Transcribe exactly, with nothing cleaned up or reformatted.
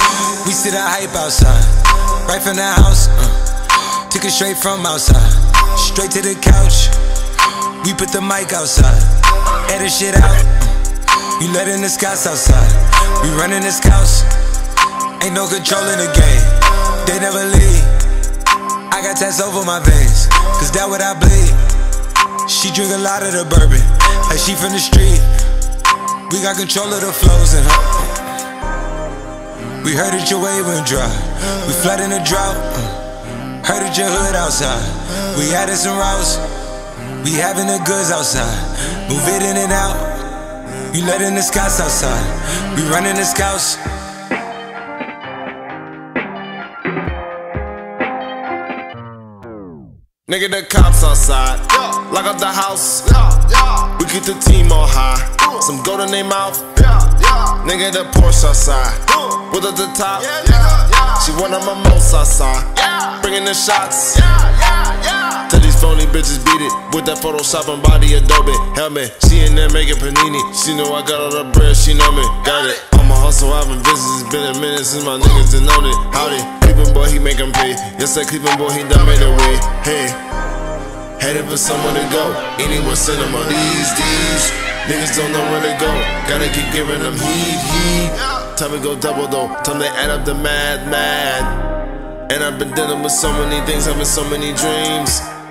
We see the hype outside, right from the house. Uh, took it straight from outside, straight to the couch. We put the mic outside, edit shit out. Uh, you letting the scouts outside, we running this house. Ain't no control in the game, they never leave. I got tats over my veins, cause that what I bleed. She drink a lot of the bourbon, like she from the street. We got control of the flows in her. We heard that your wave went dry, we flood in the drought. uh, Heard that your hood outside, we added some routes. We having the goods outside, move it in and out. You letting the scouts outside, we running the scouts. Nigga, the cops outside, lock up the house. We keep the team on high, some gold in their mouth. Nigga, the Porsche outside, with at the top. She one of my most outside, bringing the shots. Tell these phony bitches beat it with that Photoshop and body Adobe. Helmet, she in there making panini. She know I got all the bread, she know me, got it. I'm a hustle, I've been busy, it's been a minute since my niggas done known it. Howdy, Cleveland boy, he make them pay. Yes, that Cleveland boy, he done made a way. Hey, headed for somewhere to go, anywhere cinema. These, these niggas don't know where to go, gotta keep giving them heat, heat. Time to go double though, time to add up the mad, mad. And I've been dealing with so many things, having so many dreams.